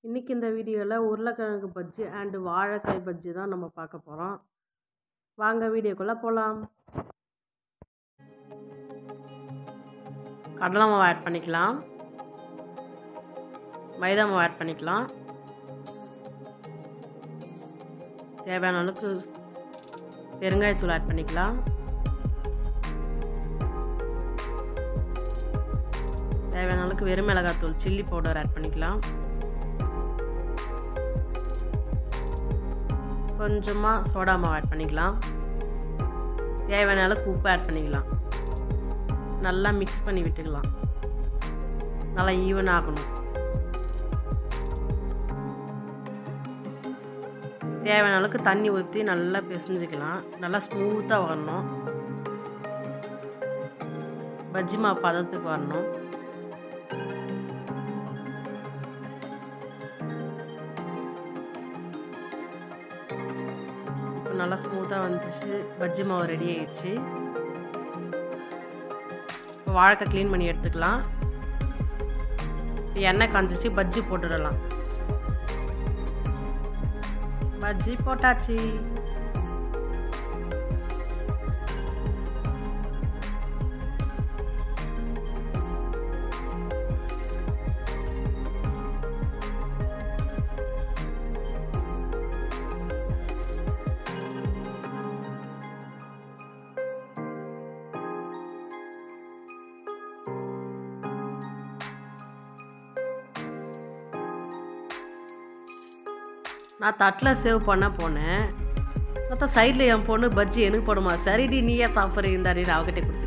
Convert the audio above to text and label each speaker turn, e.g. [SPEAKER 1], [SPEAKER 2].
[SPEAKER 1] இன்றைக்கி இந்த வீடியோவில் உருளைக்கிழங்கு பஜ்ஜி அண்டு வாழைக்காய் பஜ்ஜி தான் நம்ம பார்க்க போகிறோம். வாங்க வீடியோக்குள்ளே போகலாம். கடலை மாவு ஆட் பண்ணிக்கலாம், மைதா மாவு ஆட் பண்ணிக்கலாம், தேவையான அளவுக்கு பெருங்காயத்தூள் ஆட் பண்ணிக்கலாம், தேவையான அளவுக்கு வெறும் மிளகாத்தூள் சில்லி பவுடர் ஆட் பண்ணிக்கலாம், கொஞ்சமாக சோடா மாவு ஆட் பண்ணிக்கலாம், தேவையான அளவுக்கு உப்பு ஆட் பண்ணிக்கலாம். நல்லா மிக்ஸ் பண்ணி விட்டுக்கலாம். நல்லா ஈவன் ஆகணும். தேவையான அளவுக்கு தண்ணி ஊற்றி நல்லா பிசைஞ்சிக்கலாம். நல்லா ஸ்மூத்தாக வரணும். பஜ்ஜி மாவு பதத்துக்கு வரணும். இப்போ நல்லா ஸ்மூத்தாக வந்துச்சு. பஜ்ஜி மாவு ரெடி ஆயிடுச்சு. இப்போ வாழைக்காய் க்ளீன் பண்ணி எடுத்துக்கலாம். இப்போ எண்ணெய் காஞ்சிச்சு, பஜ்ஜி போட்டுடலாம். பஜ்ஜி போட்டாச்சு. நான் தட்டில் சேவ் பண்ண போனேன். பார்த்தா சைடில் என் பொண்ணு பஜ்ஜி எனக்கு போடுமா, சரிடி நீயே சாப்பிட்றீங்க அவகிட்ட கொடுத்து